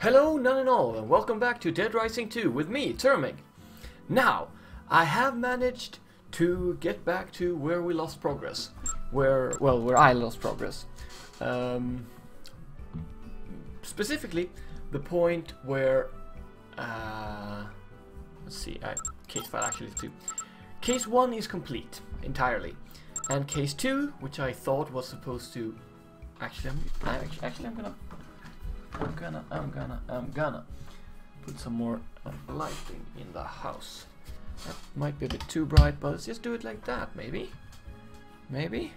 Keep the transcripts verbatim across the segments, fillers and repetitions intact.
Hello, none and all, and welcome back to Dead Rising two with me, Termig. Now, I have managed to get back to where we lost progress. Where, well, where I lost progress. Um, specifically, the point where, uh, let's see, I, case file actually two. Case one is complete, entirely. And case two, which I thought was supposed to, actually, I'm, I, actually I'm gonna, I'm gonna, I'm gonna, I'm gonna put some more uh, lighting in the house. That might be a bit too bright, but let's just do it like that, maybe? Maybe?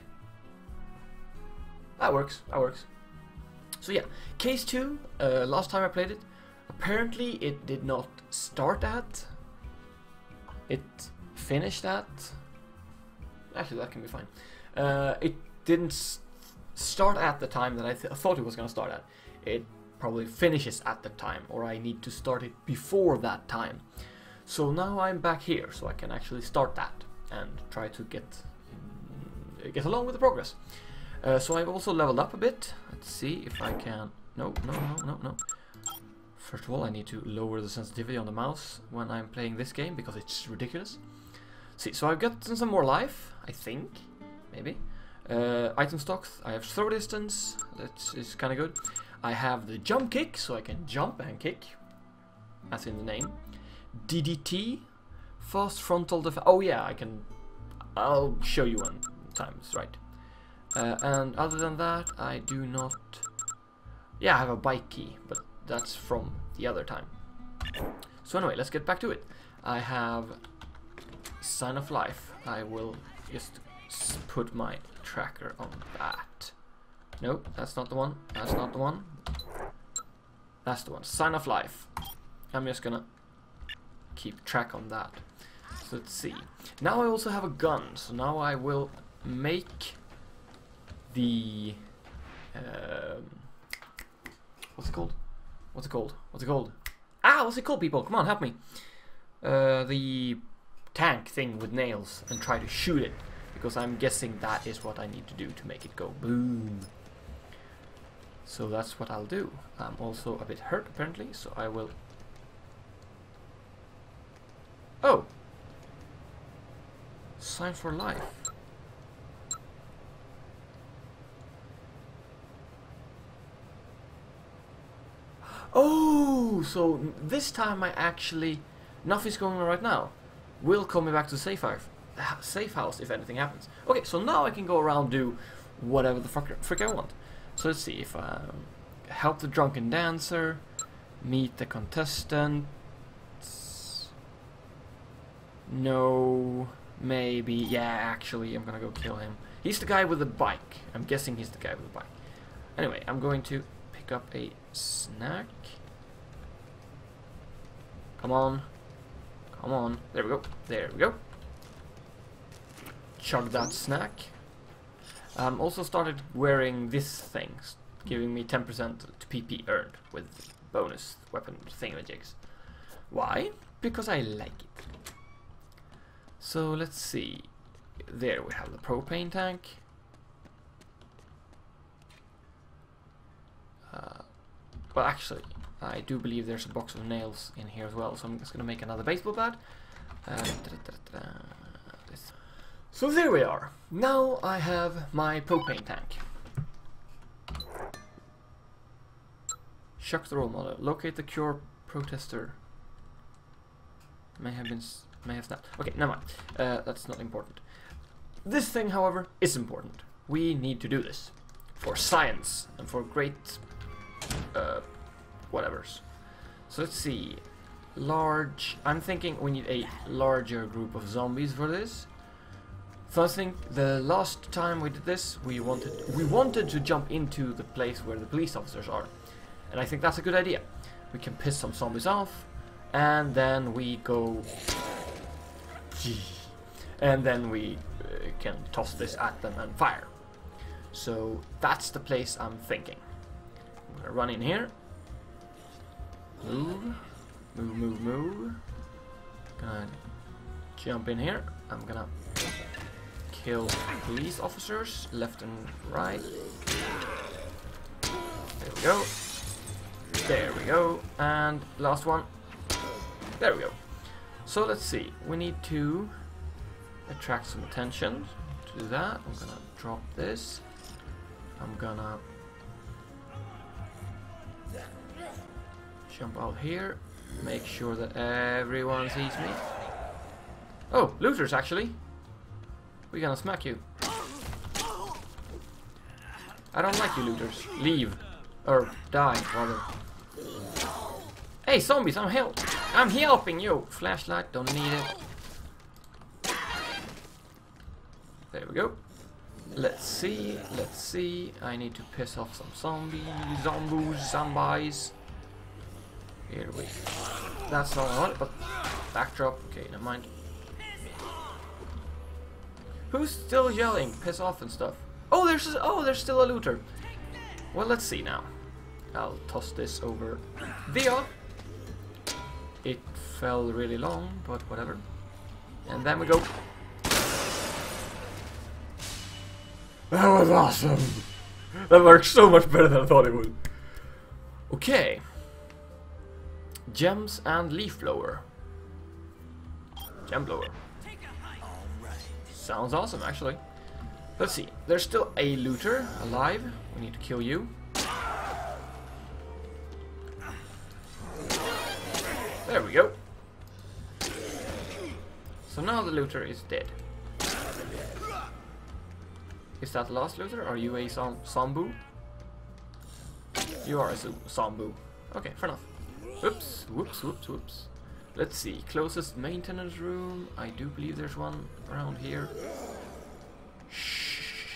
That works, that works. So yeah, case two, uh, last time I played it, apparently it did not start at, it finished at, actually that can be fine. Uh, it didn't s start at the time that I th thought it was going to start at. It probably finishes at the time, or I need to start it before that time. So now I'm back here, so I can actually start that and try to get mm, get along with the progress. Uh, so I've also leveled up a bit. Let's see if I can. No, no, no, no, no. First of all, I need to lower the sensitivity on the mouse when I'm playing this game because it's ridiculous. See, so I've gotten some more life, I think, maybe. Uh, item stocks. I have throw distance. That is kind of good. I have the jump kick, so I can jump and kick, as in the name. D D T, fast frontal defense. Oh yeah, I can. I'll show you one time. It's right. Uh, and other than that, I do not. Yeah, I have a bike key, but that's from the other time. So anyway, let's get back to it. I have sign of life. I will just put my tracker on that. Nope, that's not the one. That's not the one. That's the one. Sign of life. I'm just gonna keep track on that. So let's see. Now I also have a gun. So now I will make the um, what's it called? What's it called? What's it called? Ah, what's it called, people? Come on, help me. Uh, the tank thing with nails, and try to shoot it, because I'm guessing that is what I need to do to make it go boom. So that's what I'll do. I'm also a bit hurt apparently, so I will. Oh! Sign for life. Oh! So this time I actually. Nothing's going on right now. Will call me back to safe house. Safe house if anything happens. Okay, so now I can go around do whatever the fuck frick I want. So let's see if I um, help the drunken dancer, meet the contestant. No, maybe. Yeah, actually, I'm gonna go kill him. He's the guy with the bike. I'm guessing he's the guy with the bike. Anyway, I'm going to pick up a snack. Come on. Come on. There we go. There we go. Chug that snack. Um, also started wearing this thing, giving me ten percent to P P earned with bonus weapon thingamajigs. Why? Because I like it. So let's see. There we have the propane tank. Uh, well, actually, I do believe there's a box of nails in here as well, so I'm just going to make another baseball bat. Uh, da -da -da -da -da. This. So there we are. Now I have my propane tank. Shock the role model. Locate the cure protester. May have been s may have snapped. Okay, never mind. Uh, that's not important. This thing, however, is important. We need to do this for science and for great uh, whatevers. So let's see. Large. I'm thinking we need a larger group of zombies for this. So I think the last time we did this, we wanted we wanted to jump into the place where the police officers are, and I think that's a good idea. We can piss some zombies off, and then we go, and then we uh, can toss this at them and fire. So that's the place I'm thinking. I'm gonna run in here. Move, move, move, move. Gonna jump in here. I'm gonna kill police officers left and right. There we go. There we go. And last one. There we go. So let's see. We need to attract some attention. To do that, I'm gonna drop this. I'm gonna jump out here. Make sure that everyone sees me. Oh, looters actually. We're gonna smack you. I don't like you looters. Leave. Or die, rather. Hey zombies, I'm help I'm helping you. Flashlight, don't need it. There we go. Let's see, let's see. I need to piss off some zombies, zombies, zombies. Here we go. That's not what I want, but backdrop. Okay, never mind. Who's still yelling? Piss off and stuff. Oh, there's oh, there's still a looter. Well, let's see now. I'll toss this over there. It fell really long, but whatever. And then we go. That was awesome. That worked so much better than I thought it would. Okay. Gems and leaf blower. Gem blower. Sounds awesome, actually. Let's see. There's still a looter alive. We need to kill you. There we go. So now the looter is dead. Is that the last looter? Are you a zom zombu? You are a zombu. Okay, fair enough. Whoops, whoops, whoops, whoops. Let's see. Closest maintenance room. I do believe there's one around here. Shh.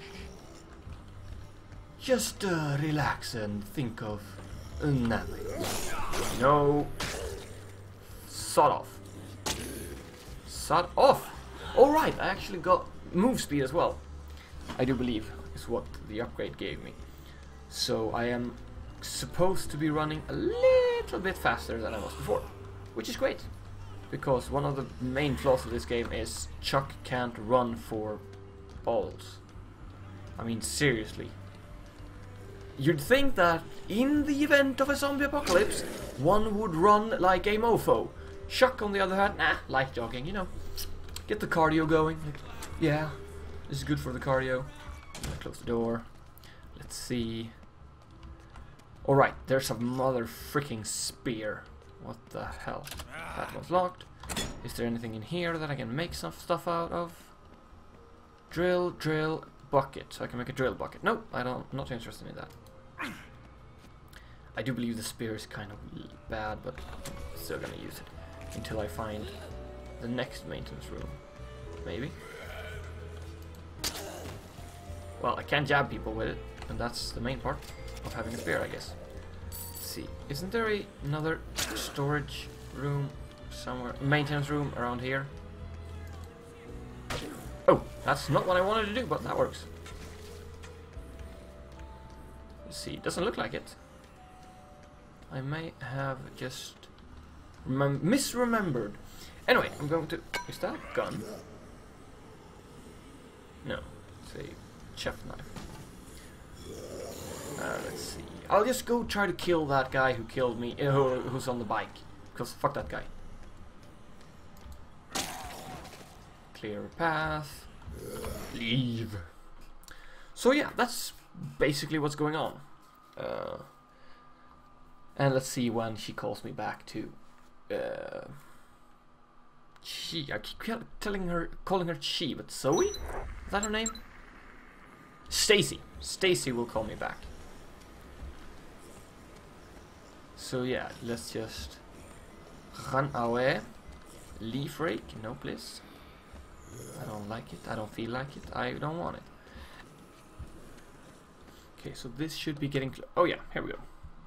Just uh, relax and think of uh, nothing. No. Sod off. Sod off. All right, I actually got move speed as well. I do believe is what the upgrade gave me. So I am supposed to be running a little bit faster than I was before, which is great, because one of the main flaws of this game is Chuck can't run for balls. I mean, seriously. You'd think that in the event of a zombie apocalypse, one would run like a mofo. Chuck, on the other hand, nah, light jogging, you know. Get the cardio going. Like, yeah, this is good for the cardio. Close the door. Let's see. Alright, there's a mother freaking spear. What the hell? That was locked. Is there anything in here that I can make some stuff out of? Drill, drill, bucket. So I can make a drill bucket. Nope, I don't, I'm not interested in that. I do believe the spear is kind of bad, but I'm still gonna use it until I find the next maintenance room. Maybe. Well, I can jab people with it, and that's the main part of having a spear, I guess. Let's see. Isn't there a, another storage room somewhere? Maintenance room around here? Oh, that's not what I wanted to do, but that works. Let's see. Doesn't look like it. I may have just misremembered. Anyway, I'm going to... Is that a gun? No. It's a chef knife. Uh, let's see. I'll just go try to kill that guy who killed me, uh, who, who's on the bike. Because fuck that guy. Clear a path. Leave. So yeah, that's basically what's going on. Uh, and let's see when she calls me back to. Uh, she. I keep telling her, calling her she, but Zoe? Is that her name? Stacy. Stacy will call me back. So yeah, let's just run away. Leaf rake, no please. I don't like it, I don't feel like it, I don't want it. Okay, so this should be getting close. Oh yeah, here we go.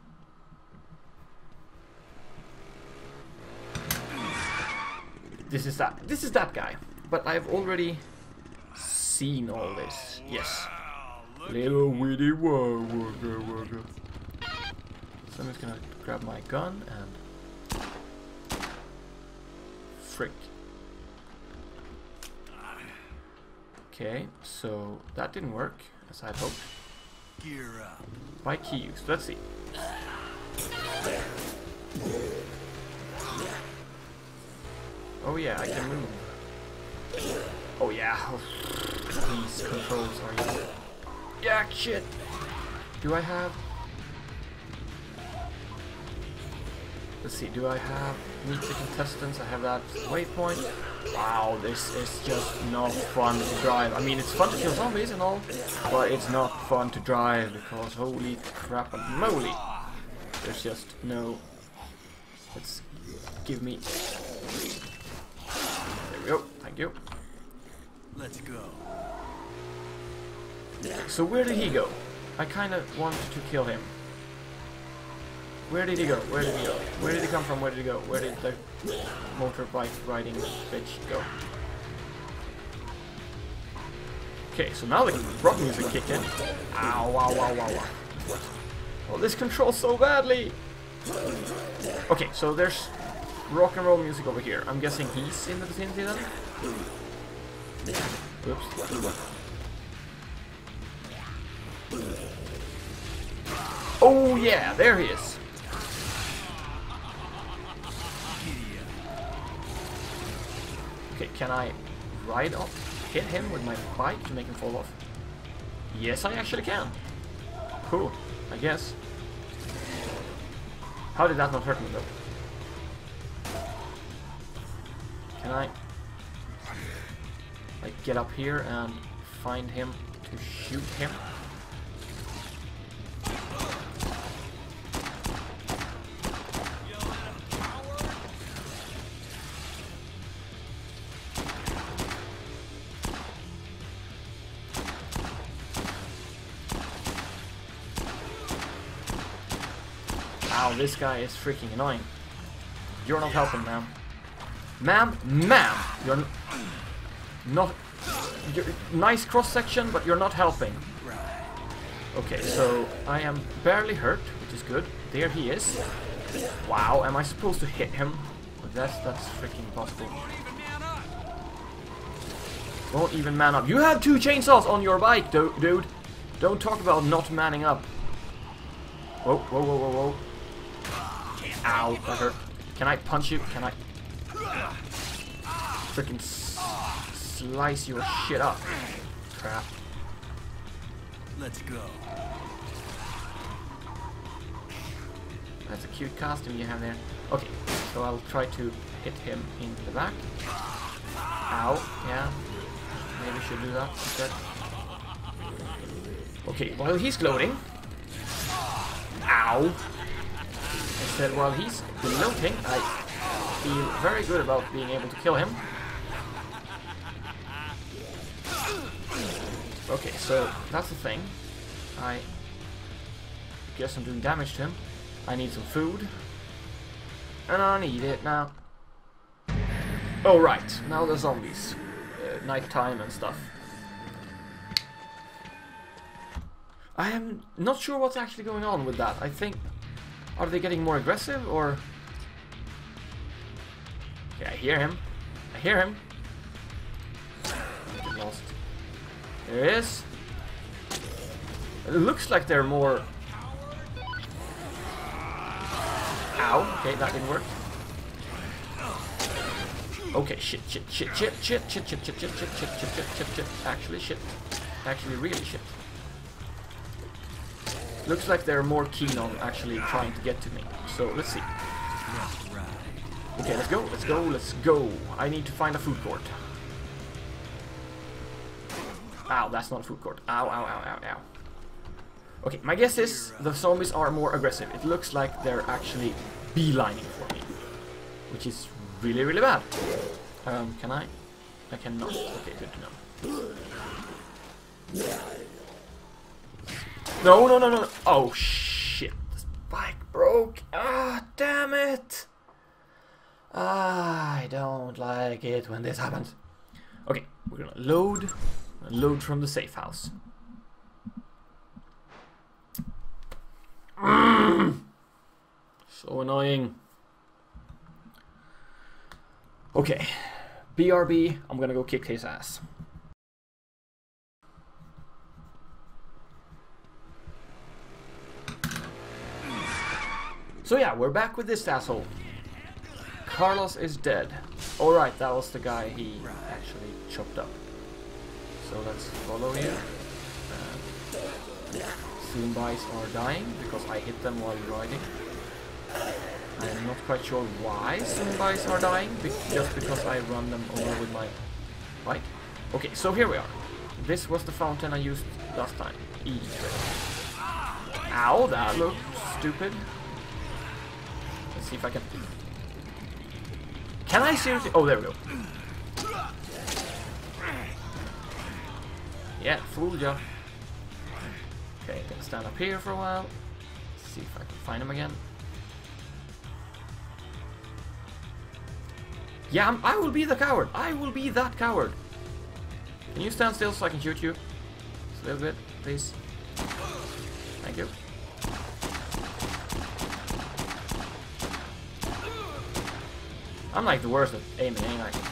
This is that, this is that guy. But I've already seen all this, yes. Little witty wah wugga wugga. So I'm just gonna grab my gun and frick. Okay, so that didn't work as I had hoped. Gear up. By key use. Let's see. yeah, I can move. Oh yeah. Oh, these controls are you. Yeah, shit. Do I have? Let's see. Do I have meet the contestants? I have that waypoint. Wow, this is just not fun to drive. I mean, it's fun to kill zombies and all, but it's not fun to drive because holy crap and moly, there's just no. Let's give me. There we go. Thank you. Let's go. So where did he go? I kind of wanted to kill him. Where did he go? Where did he go? Where did he come from? Where did he go? Where did the motorbike riding bitch go? Okay, so now the rock music kicked in. Ow, wow, wow, wow, wow. Oh, this controls so badly! Okay, so there's rock and roll music over here. I'm guessing he's in the vicinity then? Oops. Oh yeah, there he is. Okay, can I ride up, hit him with my bike to make him fall off? Yes, I actually can. Cool, I guess. How did that not hurt me though? Can I like get up here and find him to shoot him? Wow, this guy is freaking annoying. You're not helping, ma'am. Ma'am, ma'am, you're n not. You're, nice cross section, but you're not helping. Okay, so I am barely hurt, which is good. There he is. Wow, am I supposed to hit him? That's that's freaking impossible. Won't even man up. You have two chainsaws on your bike, do dude. Don't talk about not manning up. Whoa, whoa, whoa, whoa, whoa. Ow, that hurt. Can I punch you? Can I freaking slice your shit up? Crap. Let's go. That's a cute costume you have there. Okay, so I'll try to hit him in the back. Ow, yeah. Maybe I should do that instead. Okay, while he's gloating. Ow. I said while he's gloating, I feel very good about being able to kill him. Okay, so that's the thing. I guess I'm doing damage to him. I need some food. And I need it now. Oh right, now the zombies. Uh, nighttime and stuff. I am not sure what's actually going on with that. I think... Are they getting more aggressive or... Okay, I hear him. I hear him. Get lost. There he is. It looks like they're more... Ow. Okay, that didn't work. Okay, shit, shit, shit, shit, shit, shit, shit, shit, shit, shit, shit, shit, shit, shit, shit. Actually, shit. Actually, really shit. Looks like they're more keen on actually trying to get to me. So let's see. Okay, let's go, let's go, let's go. I need to find a food court. Ow, that's not a food court. Ow, ow, ow, ow, ow. Okay, my guess is the zombies are more aggressive. It looks like they're actually beelining for me, which is really, really bad. Um, can I? I cannot. Okay, good to know. No, no, no, no. Oh, shit. This bike broke. Ah, damn it. I don't like it when this happens. Okay, we're gonna load. Load from the safe house. Mm. So annoying. Okay. B R B, I'm gonna go kick his ass. So yeah, we're back with this asshole. Carlos is dead. Alright, that was the guy he actually chopped up. So let's follow you. Uh, Zombies are dying because I hit them while riding. I'm not quite sure why zombies are dying, be just because I run them over with my bike. Okay, so here we are. This was the fountain I used last time. E. Ow, that looked stupid. Let's see if I can... Can I seriously... Oh, there we go. Yeah, fooled ya. Okay, gonna stand up here for a while. Let's see if I can find him again. Yeah, I'm, I will be the coward. I will be that coward. Can you stand still so I can shoot you? Just a little bit, please. Thank you. I'm like the worst at aiming, ain't I?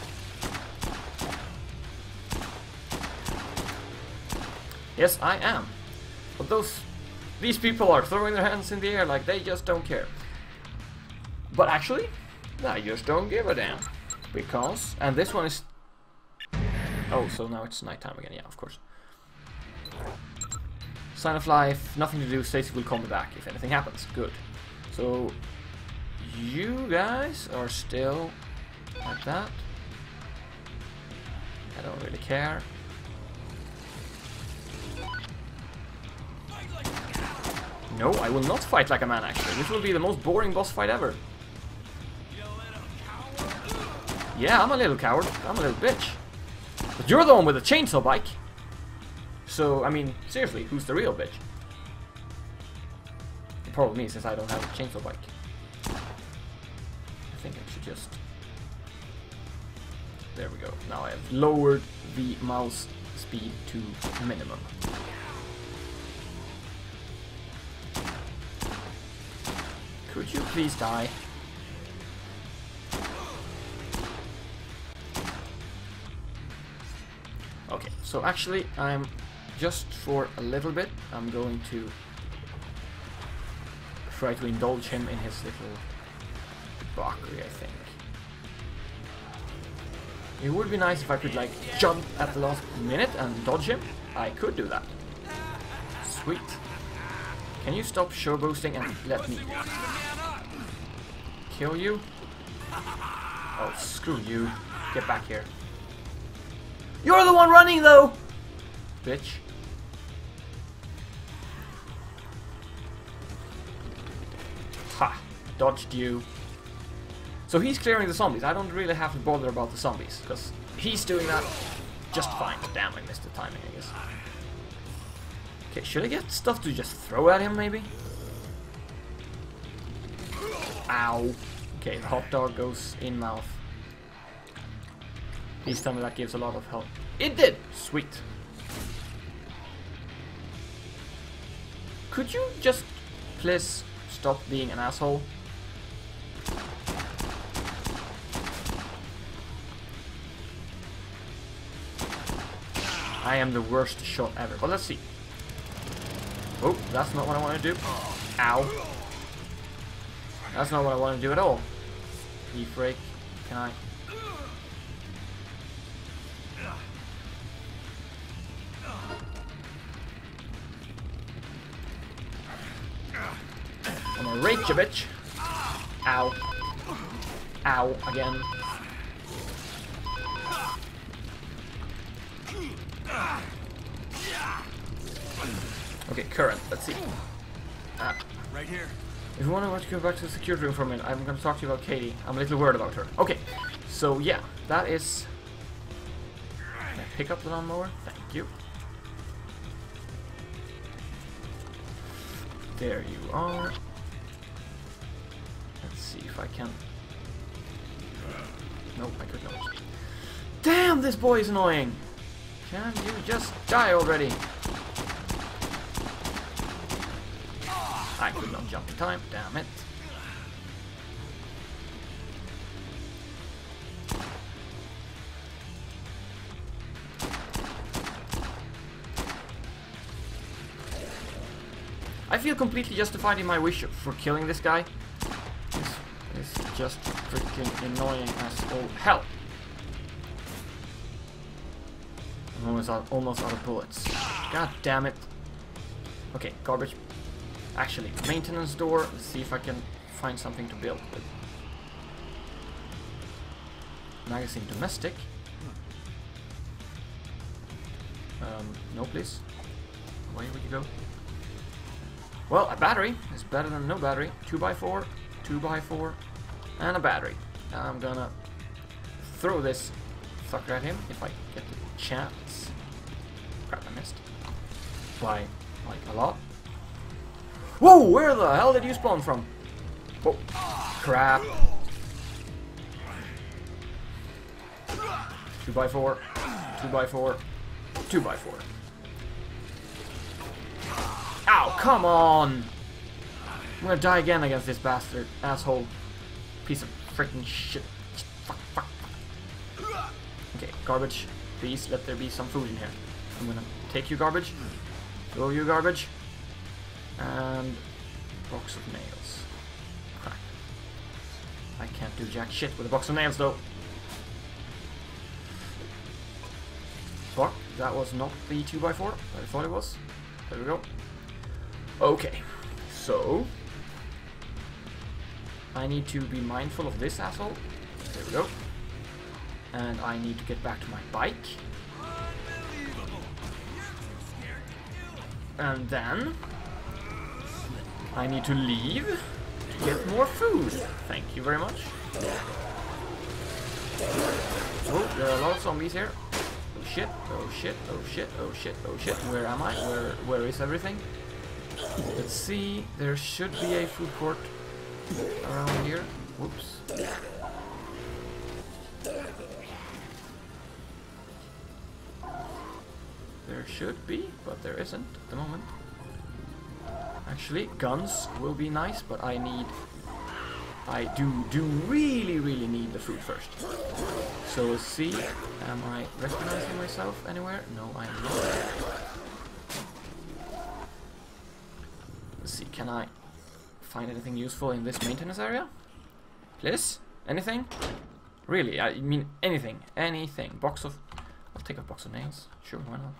Yes, I am. But those... These people are throwing their hands in the air like they just don't care. But actually, I just don't give a damn. Because... And this one is... Oh, so now it's nighttime again. Yeah, of course. Sign of life. Nothing to do. Stacy will call me back if anything happens. Good. So... You guys are still like that. I don't really care. No, I will not fight like a man actually. This will be the most boring boss fight ever. Yeah, I'm a little coward. I'm a little bitch. But you're the one with a chainsaw bike. So, I mean, seriously, who's the real bitch? Probably me, since I don't have a chainsaw bike. I think I should just... There we go. Now I have lowered the mouse speed to minimum. Could you please die? Okay, so actually I'm just for a little bit I'm going to try to indulge him in his little debauchery, I think. It would be nice if I could like jump at the last minute and dodge him. I could do that. Sweet. Can you stop show boasting and let me kill you? Oh, screw you. Get back here. You're the one running though! Bitch. Ha! Dodged you. So he's clearing the zombies. I don't really have to bother about the zombies, because he's doing that just fine. Damn, I missed the timing, I guess. Okay, should I get stuff to just throw at him, maybe? Ow. Okay, the hot dog goes in mouth. Please tell me that gives a lot of help. It did! Sweet. Could you just please stop being an asshole? I am the worst shot ever. But let's see. Oh, that's not what I want to do. Ow. That's not what I want to do at all. Leaf rake. Can I? I'm gonna rake you, bitch. Ow. Ow, again. Okay, current. Let's see. Ah. Right here. If you want to go back to the security room for a minute, I'm going to talk to you about Katie. I'm a little worried about her. Okay, so yeah, that is... Can I pick up the lawnmower? Thank you. There you are. Let's see if I can... Nope, I could not. Damn, this boy is annoying! Can you just die already? I could not jump in time, damn it. I feel completely justified in my wish for killing this guy. is just freaking annoying as all hell. I'm almost out, almost out of bullets. God damn it. Okay, garbage. Actually, maintenance door. Let's see if I can find something to build with. Magazine domestic. Um, no please. Away would you go? Well, a battery is better than no battery. two by four, two by four, and a battery. I'm gonna throw this fucker at him if I get the chance. Crap, I missed. By, like, a lot. Whoa, where the hell did you spawn from? Oh, crap. two by four, two by four, two by four. Ow, come on! I'm gonna die again against this bastard, asshole, piece of freaking shit. Fuck, fuck. Okay, garbage. Please let there be some food in here. I'm gonna take you, garbage. Throw you, garbage. And box of nails. Crap. I can't do jack shit with a box of nails, though. Fuck, that was not the two by four that I thought it was. There we go. Okay, so I need to be mindful of this asshole. There we go. And I need to get back to my bike. And then I need to leave to get more food. Thank you very much. Oh, there are a lot of zombies here. Oh shit, oh shit, oh shit, oh shit, oh shit. Where am I? Where where is everything? Let's see. There should be a food court around here. Whoops. There should be, but there isn't at the moment. Actually, guns will be nice, but I need... I do, do really, really need the food first. So let's see. Am I recognizing myself anywhere? No, I am not. Let's see, can I find anything useful in this maintenance area? Please? Anything? Really, I mean anything. Anything. Box of... I'll take a box of nails. Sure, why not?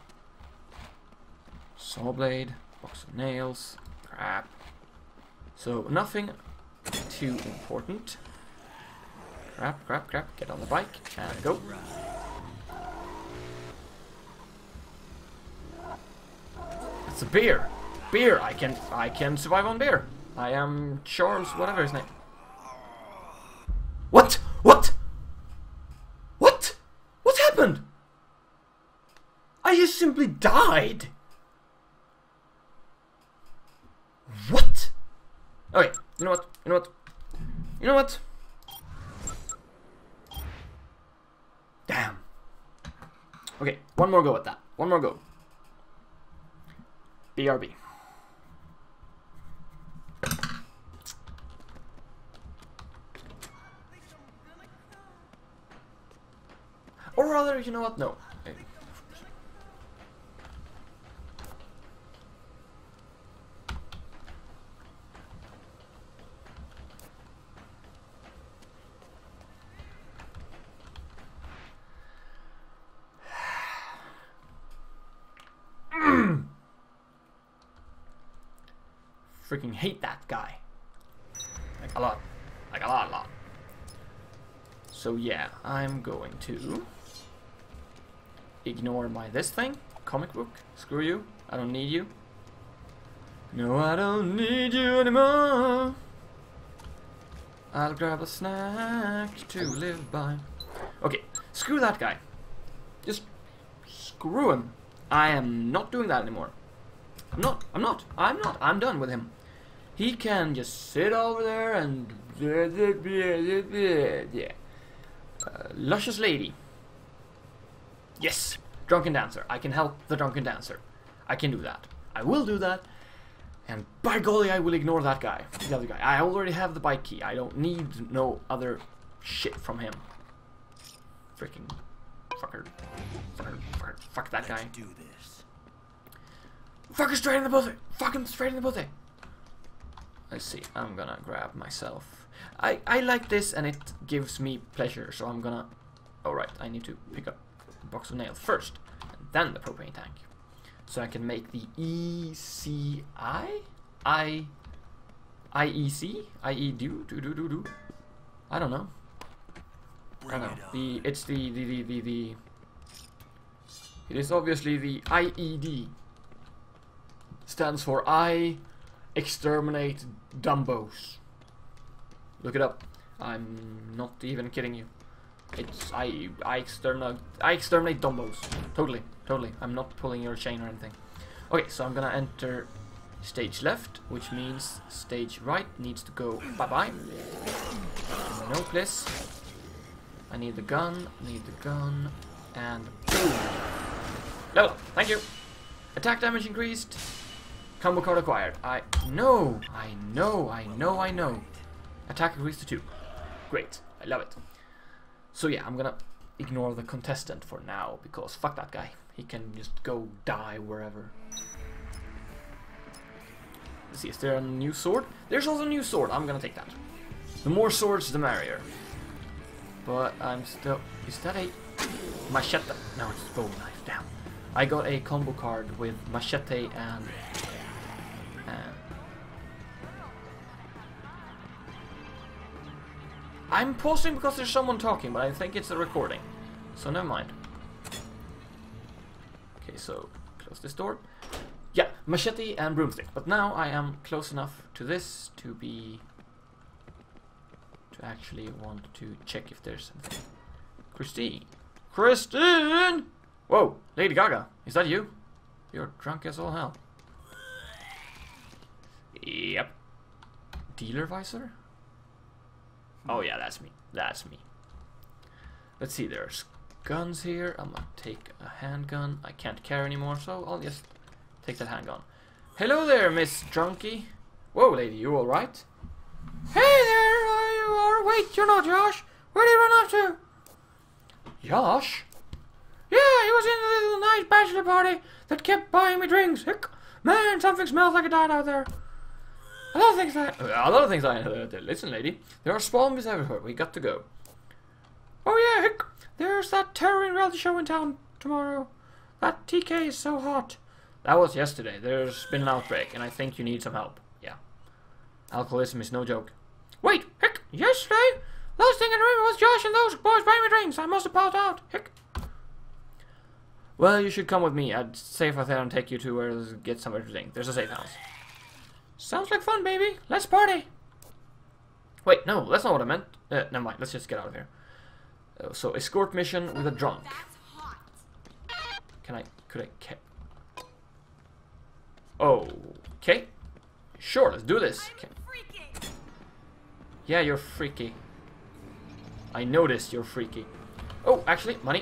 Saw blade. Box of nails. Crap. So, nothing too important. Crap, crap, crap. Get on the bike and go. It's a beer. Beer. I can I can survive on beer. I am Charles, whatever his name. What? What? What? What happened? I just simply died. What? Okay, you know what? You know what? You know what? Damn. Okay, one more go at that. One more go. B R B. Or rather, you know what? No. Okay. Freaking hate that guy. Like a lot. Like a lot, a lot. So yeah, I'm going to ignore my this thing. Comic book. Screw you. I don't need you. No, I don't need you anymore. I'll grab a snack to live by. Okay, screw that guy. Just screw him. I am not doing that anymore. I'm not. I'm not. I'm not. I'm done with him. He can just sit over there and... Yeah. Uh, luscious lady. Yes. Drunken dancer. I can help the drunken dancer. I can do that. I will do that. And by golly, I will ignore that guy. The other guy. I already have the bike key. I don't need no other shit from him. Freaking fucker. Fucker. Fucker. Fuck that guy. Do this. Fuck him straight in the pussy. Fuck him straight in the pussy. let's see. I'm gonna grab myself. I I like this, and it gives me pleasure. So I'm gonna. All right, I need to pick up a box of nails first, and then the propane tank, so I can make the E C I I I E C I E do do do do do. I don't know. I don't know. The it's the the the the, the it is obviously the I E D. Stands for I exterminate dumbos. Look it up. I'm not even kidding you. It's I I exterminate I exterminate dumbos. Totally, totally. I'm not pulling your chain or anything. Okay, so I'm gonna enter stage left, which means stage right needs to go bye bye. No please. I need the gun, need the gun, and boom. Level up, thank you. Attack damage increased. Combo card acquired. I know, I know, I know, I know. Attack increased to two. Great, I love it. So yeah, I'm gonna ignore the contestant for now, because fuck that guy. He can just go die wherever. Let's see, is there a new sword? There's also a new sword, I'm gonna take that. The more swords, the merrier. But I'm still... Is that a... machete? No, it's a bow knife, damn. I got a combo card with machete and... and... I'm pausing because there's someone talking, but I think it's a recording. So never mind. Okay, so close this door. Yeah, machete and broomstick. But now I am close enough to this to be... to actually want to check if there's something. Christine! Christine! Whoa, Lady Gaga, is that you? You're drunk as all hell. Yep. Dealer visor? Oh yeah, that's me. That's me. Let's see, there's guns here. I'm gonna take a handgun. I can't carry anymore, so I'll just take that handgun. Hello there, Miss Drunky. Whoa, lady, you alright? Hey there, you are. Wait, you're not Josh. Where did you run off to? Josh? Yeah, he was in the little nice bachelor party that kept buying me drinks. Hick. Man, something smells like it died out there. A lot of things I... A lot of things I... Uh, listen, lady. There are zombies everywhere. We got to go. Oh, yeah, hick. There's that terroring reality show in town tomorrow. That T K is so hot. That was yesterday. There's been an outbreak, and I think you need some help. Yeah. Alcoholism is no joke. Wait, hick. Yesterday? Last thing I remember was Josh and those boys buying me drinks. I must have passed out. Hick. Well, you should come with me. I'd save out there and take you to where to get somewhere to drink. There's a safe house. Sounds like fun, baby. Let's party. Wait, no, that's not what I meant. Uh, never mind. Let's just get out of here. Uh, so, escort mission with a drunk. Can I... Could I... Ca oh, okay. Sure, let's do this. Okay. Yeah, you're freaky. I noticed you're freaky. Oh, actually, money.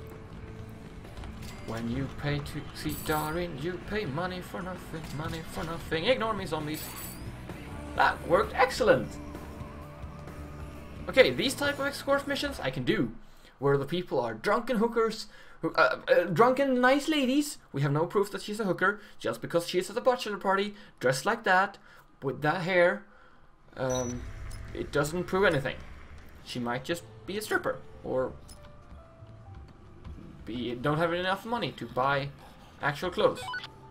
When you pay to see Darin, you pay money for nothing, money for nothing. Ignore me, zombies. That worked excellent. Okay, these type of escort missions I can do, where the people are drunken hookers, who, uh, uh, drunken nice ladies. We have no proof that she's a hooker, just because she's at a bachelor party, dressed like that, with that hair. Um, it doesn't prove anything. She might just be a stripper, or be don't have enough money to buy actual clothes.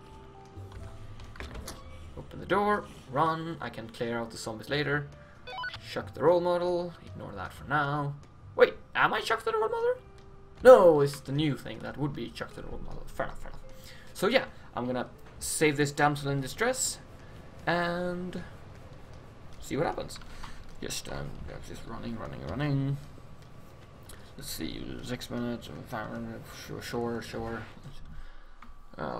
Open the door, run. I can clear out the zombies later. Chuck the role model. Ignore that for now. Wait, am I Chuck the role model? No, it's the new thing that would be Chuck the role model. Fair enough, fair enough. So yeah, I'm gonna save this damsel in distress and see what happens. Just um, just running, running, running. Let's see, six minutes. Sure, sure, sure. Uh,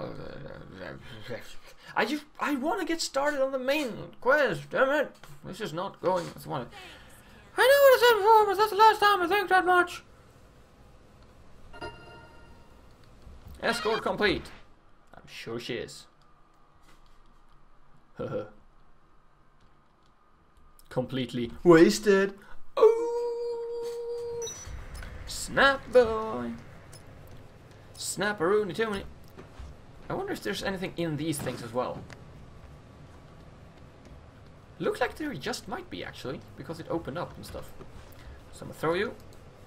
I just I want to get started on the main quest. Damn it! This is not going as I wanted. I know what I said before, but that's the last time I think that much. Escort complete. I'm sure she is. Haha. Completely wasted. Oh, snap boy. Snapperoonie toony. I wonder if there's anything in these things as well. Looked like there just might be, actually, because it opened up and stuff. So I'm gonna throw you.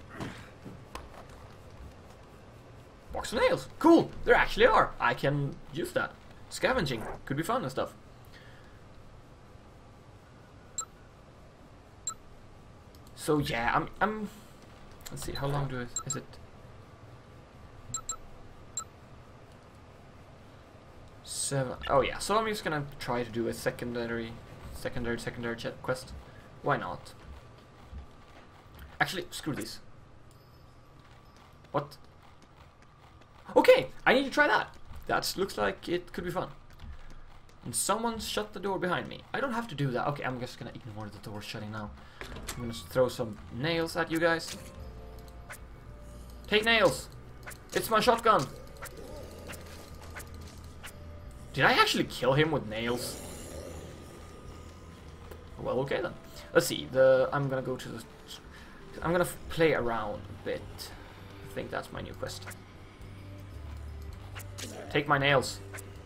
Box of nails. Cool! There actually are. I can use that. Scavenging. Could be fun and stuff. So yeah, I'm... I'm let's see, how long do I... Is it... Seven... Oh yeah, so I'm just gonna try to do a secondary... Secondary, secondary chat quest. Why not? Actually, screw this. What? Okay, I need to try that. That looks like it could be fun. And someone shut the door behind me. I don't have to do that. Okay, I'm just gonna ignore the door shutting now. I'm gonna throw some nails at you guys. Take nails. It's my shotgun. Did I actually kill him with nails? Well, okay then. Let's see. The I'm gonna go to the. I'm gonna f play around a bit. I think that's my new quest. Take my nails.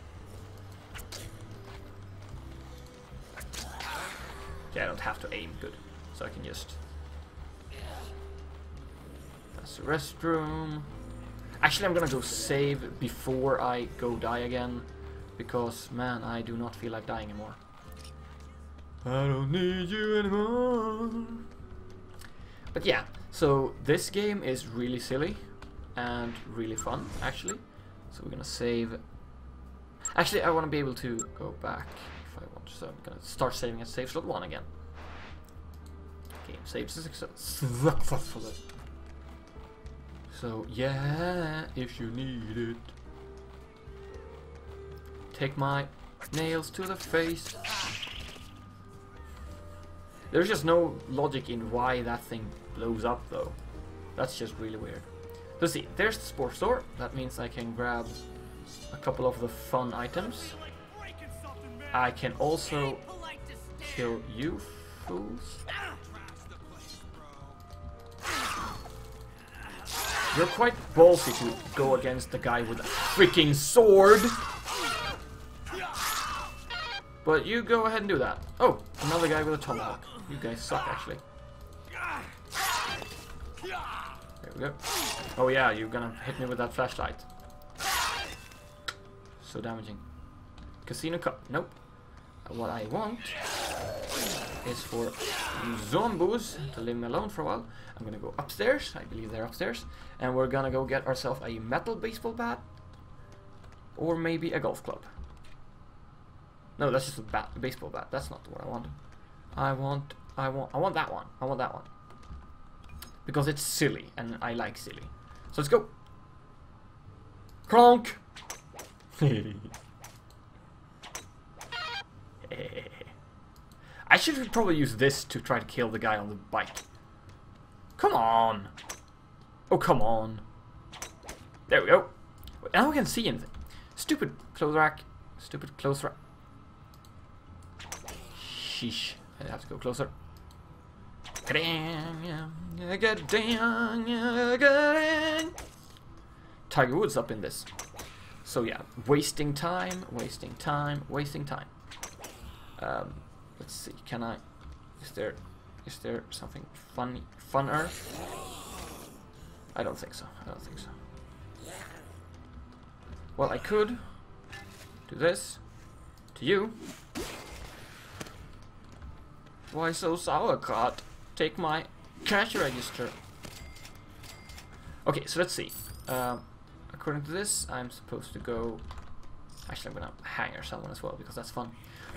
Yeah, I don't have to aim good, so I can just. That's the restroom. Actually, I'm gonna go save before I go die again, because man, I do not feel like dying anymore. I don't need you anymore. But yeah, so this game is really silly and really fun, actually. So we're gonna save. Actually, I want to be able to go back if I want. So I'm gonna start saving at save slot one again. Game saves successfully. So yeah, if you need it, take my nails to the face. There's just no logic in why that thing blows up though. That's just really weird. Let's see, there's the sports store. That means I can grab a couple of the fun items. I can also kill you fools. You're quite ballsy to go against the guy with a freaking sword. But you go ahead and do that. Oh, another guy with a tomahawk. You guys suck, actually. There we go. Oh yeah, you're gonna hit me with that flashlight. So damaging. Casino cup. Nope. What I want is for zombies to leave me alone for a while. I'm gonna go upstairs. I believe they're upstairs. And we're gonna go get ourselves a metal baseball bat. Or maybe a golf club. No, that's just a bat, a baseball bat. That's not what I want. I want, I want, I want that one. I want that one. Because it's silly, and I like silly. So let's go. Cronk! I should probably use this to try to kill the guy on the bike. Come on! Oh, come on. There we go. Now we can see anything. Stupid clothes rack. Stupid clothes rack. Sheesh. I have to go closer. Tiger Woods up in this. So yeah, wasting time, wasting time, wasting time. Um, let's see. Can I? Is there? Is there something funny, funner? I don't think so. I don't think so. Well, I could do this to you. Why so sauerkraut? Take my cash register. Okay, so let's see. Uh, according to this, I'm supposed to go. Actually, I'm gonna hanger someone as well because that's fun.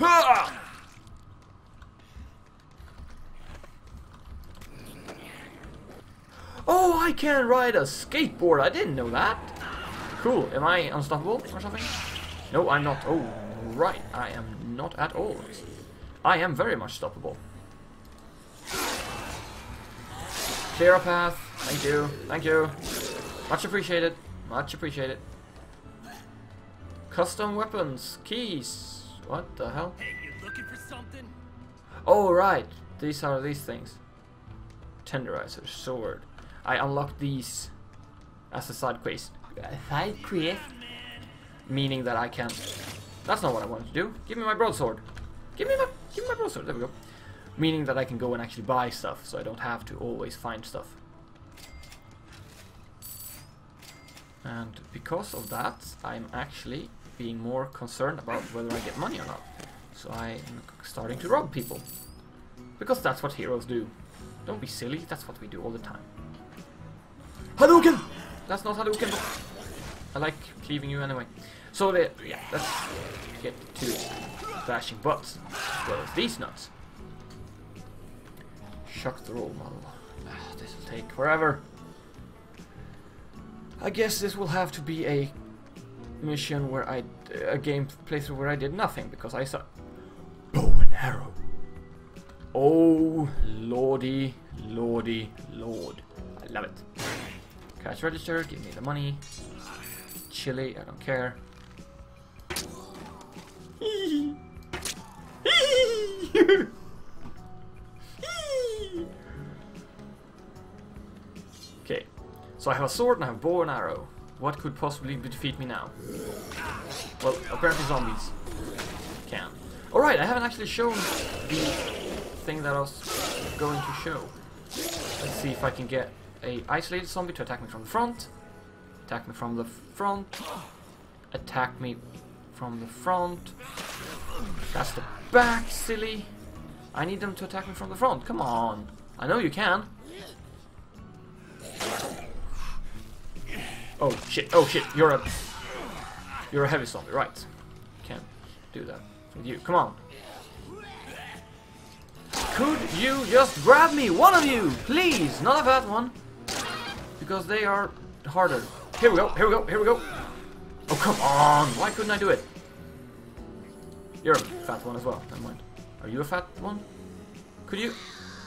Oh, I can ride a skateboard. I didn't know that. Cool. Am I unstoppable or something? No, I'm not. Oh, right. I am not at all. I am very much stoppable. Clear a path. Thank you. Thank you. Much appreciated. Much appreciated. Custom weapons. Keys. What the hell? Hey, you looking for something? Oh, right. These are these things. Tenderizer. Sword. I unlocked these as a side quest. Side quest? Meaning that I can... That's not what I wanted to do. Give me my broadsword. Give me my, give me my broadsword. There we go. Meaning that I can go and actually buy stuff, so I don't have to always find stuff. And because of that, I'm actually being more concerned about whether I get money or not. So I'm starting to rob people. Because that's what heroes do. Don't be silly, that's what we do all the time. Hadouken! That's not Hadouken, but I like cleaving you anyway. So, the, yeah, let's get to bashing butts. As well as these nuts. Shock the role model. Ah, this will take forever. I guess this will have to be a mission where I... a game playthrough where I did nothing, because I saw... bow and arrow. Oh, lordy, lordy, lord. I love it. Cash register, give me the money. Chili, I don't care. Okay, so I have a sword and I have a bow and arrow. What could possibly defeat me now? Well, apparently zombies can. Alright, I haven't actually shown the thing that I was going to show. Let's see if I can get a isolated zombie to attack me from the front. Attack me from the front. Attack me from the front. That's the back, silly. I need them to attack me from the front. Come on. I know you can. Oh shit, oh shit, you're a You're a heavy zombie, right. Can't do that with you. Come on. Could you just grab me? One of you! Please! Not a fat one. Because they are harder. Here we go, here we go, here we go. Oh, come on! Why couldn't I do it? You're a fat one as well. Never mind. Are you a fat one? Could you?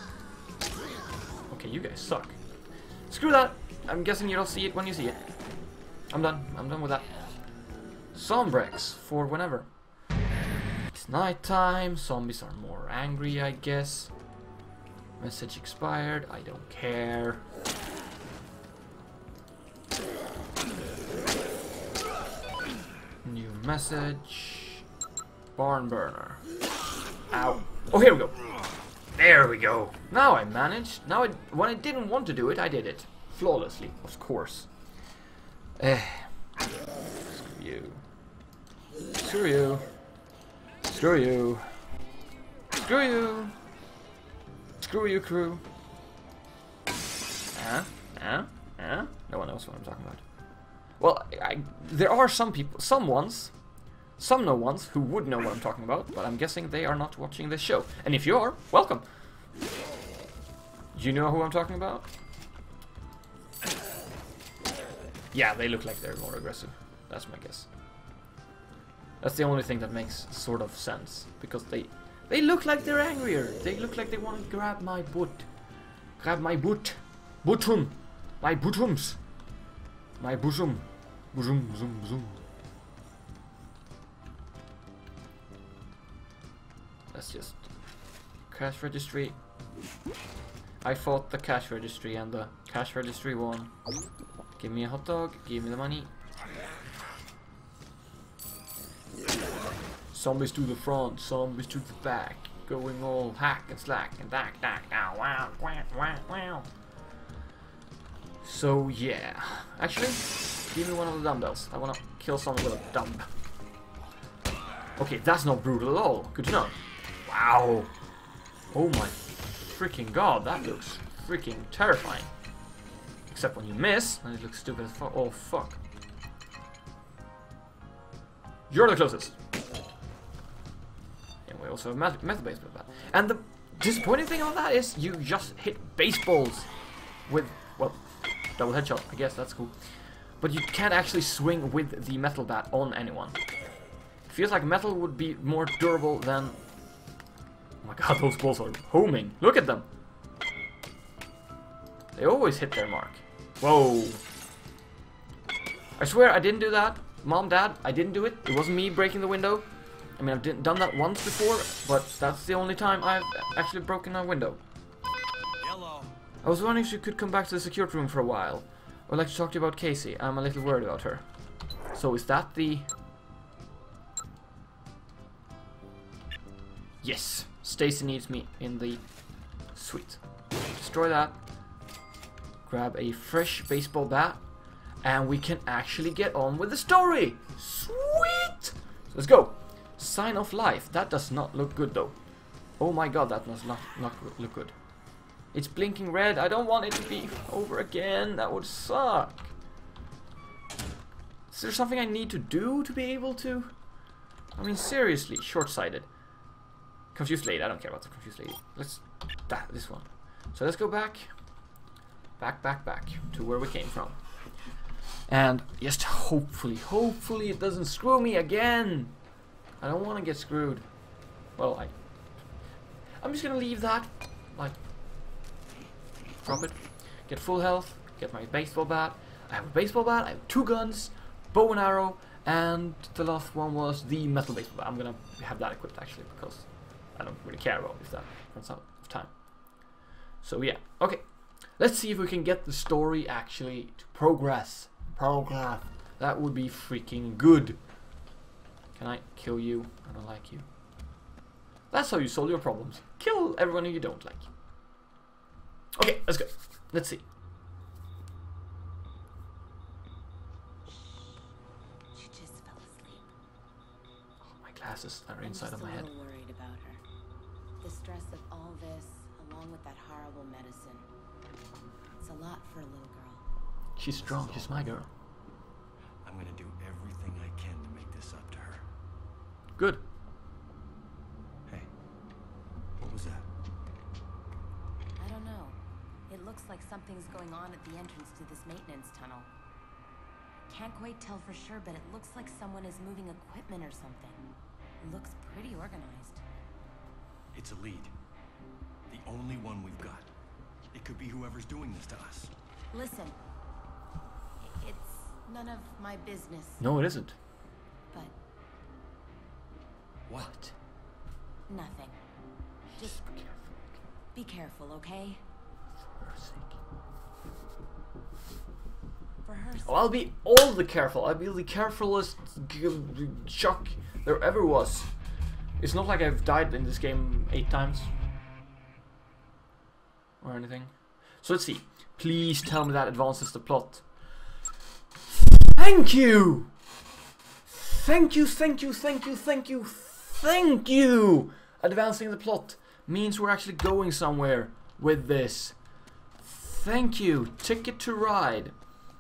Okay, you guys suck. Screw that! I'm guessing you don't see it when you see it. I'm done. I'm done with that. Sombrex for whenever. It's nighttime. Zombies are more angry, I guess. Message expired. I don't care. New message. Barn burner. Ow. Oh, here we go. There we go. Now I managed. Now, I, when I didn't want to do it, I did it. Flawlessly, of course. Eh. Screw you. Screw you. Screw you. Screw you. Screw you, crew. Ah, ah, ah. No one knows what I'm talking about. Well, I, there are some people, some ones, some no ones who would know what I'm talking about, but I'm guessing they are not watching this show. And if you are, welcome. You know who I'm talking about? Yeah, they look like they're more aggressive. That's my guess. That's the only thing that makes sort of sense. Because they they look like they're angrier. They look like they want to grab my butt. Grab my butt. Buttum. My buttums. My bosom. Bosom, bosom, bosom. Let's just... cash registry. I fought the cash registry and the cash registry won. Give me a hot dog, give me the money. Zombies to the front, zombies to the back. Going all hack and slack and dack, dack, wow, wow, wow, wow, wow. So yeah. Actually, give me one of the dumbbells. I wanna kill someone with a dumb. Okay, that's not brutal at all. Good to know. Wow. Oh my freaking god, that looks freaking terrifying. Except when you miss, and it looks stupid as fuck. Oh fuck. You're the closest. And we also have metal, metal baseball bat. And the disappointing thing on that is you just hit baseballs with, well, double headshot. I guess that's cool. But you can't actually swing with the metal bat on anyone. It feels like metal would be more durable than... Oh my god, those balls are homing. Look at them. They always hit their mark. Whoa. I swear I didn't do that. Mom, Dad, I didn't do it. It wasn't me breaking the window. I mean, I've did, done that once before, but that's the only time I've actually broken a window. Hello. I was wondering if you could come back to the secured room for a while. I'd like to talk to you about Casey. I'm a little worried about her. So is that the... Yes, Stacy needs me in the... Sweet. Destroy that. Grab a fresh baseball bat. And we can actually get on with the story. Sweet! So let's go. Sign of life. That does not look good though. Oh my god, that does not, not look good. It's blinking red. I don't want it to be over again. That would suck. Is there something I need to do to be able to? I mean, seriously, short-sighted. Confused lady. I don't care about the confused lady. Let's... That, this one. So let's go back. Back, back, back. To where we came from. And just hopefully, hopefully it doesn't screw me again. I don't want to get screwed. Well, I... I'm just gonna leave that. Like... Drop it. Get full health. Get my baseball bat. I have a baseball bat. I have two guns. Bow and arrow. And the last one was the metal baseball bat. I'm gonna have that equipped actually because I don't really care about if that runs out of time. So yeah, okay. Let's see if we can get the story actually to progress. Progress. That would be freaking good. Can I kill you? I don't like you. That's how you solve your problems. Kill everyone who you don't like. Okay, let's go. Let's see. Glasses are inside of my head. I'm just a little worried about her. The stress of all this, along with that horrible medicine. It's a lot for a little girl. She's strong. She's my girl. I'm gonna do everything I can to make this up to her. Good. Hey, what was that? I don't know. It looks like something's going on at the entrance to this maintenance tunnel. Can't quite tell for sure, but it looks like someone is moving equipment or something. It looks pretty organized. It's a lead. The only one we've got. It could be whoever's doing this to us. Listen. It's none of my business. No, it isn't. But... What? Nothing. Just be careful, okay? For her sake. For her sake. Oh, I'll be all the careful. I'll be the carefulest chuck there ever was. It's not like I've died in this game eight times. Or anything. So let's see. Please tell me that advances the plot. Thank you! Thank you, thank you, thank you, thank you, thank you! Advancing the plot means we're actually going somewhere with this. Thank you. Ticket to ride.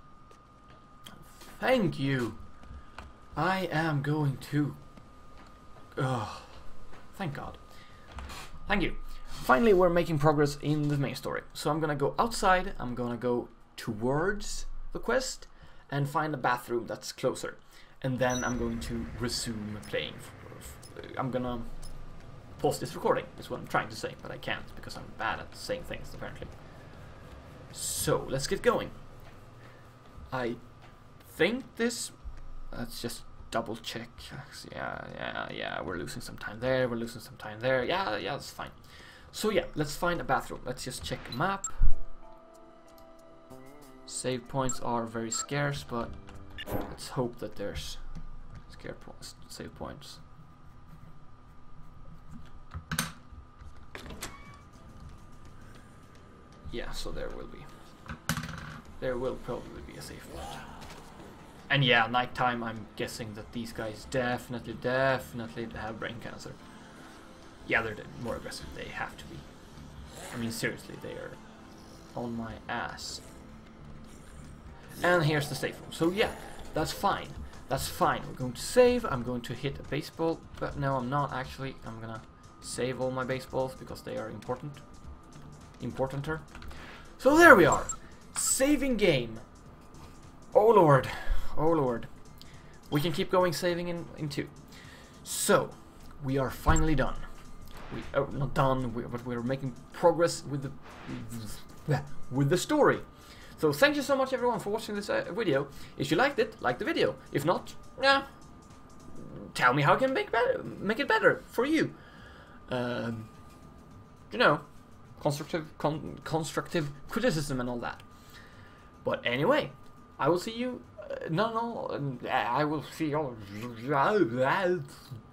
Thank you. I am going to... Oh, thank God. Thank you. Finally, we're making progress in the main story. So I'm gonna go outside. I'm gonna go towards the quest and find a bathroom that's closer. And then I'm going to resume playing. I'm gonna pause this recording, is what I'm trying to say, but I can't because I'm bad at saying things, apparently. So, let's get going. I think this... Let's just double check. Yeah, yeah, yeah, we're losing some time there, we're losing some time there. Yeah, yeah, that's fine. So yeah, let's find a bathroom. Let's just check the map. Save points are very scarce, but let's hope that there's scare points, save points. Yeah, so there will be. There will probably be a save point. And yeah, nighttime, I'm guessing that these guys definitely, definitely have brain cancer. Yeah, they're more aggressive. They have to be. I mean, seriously, they are on my ass. And here's the safe room. So yeah, that's fine. That's fine. We're going to save. I'm going to hit a baseball. But no, I'm not actually. I'm gonna save all my baseballs because they are important. Importanter. So there we are. Saving game. Oh lord. Oh lord. We can keep going saving in, in two. So, we are finally done. We are oh, not done, we, but we're making progress with the with the story. So thank you so much everyone for watching this uh, video. If you liked it, like the video. If not, yeah, tell me how I can make better, make it better for you. Um, you know, constructive con constructive criticism and all that. But anyway, I will see you. Uh, no, no, uh, I will see you.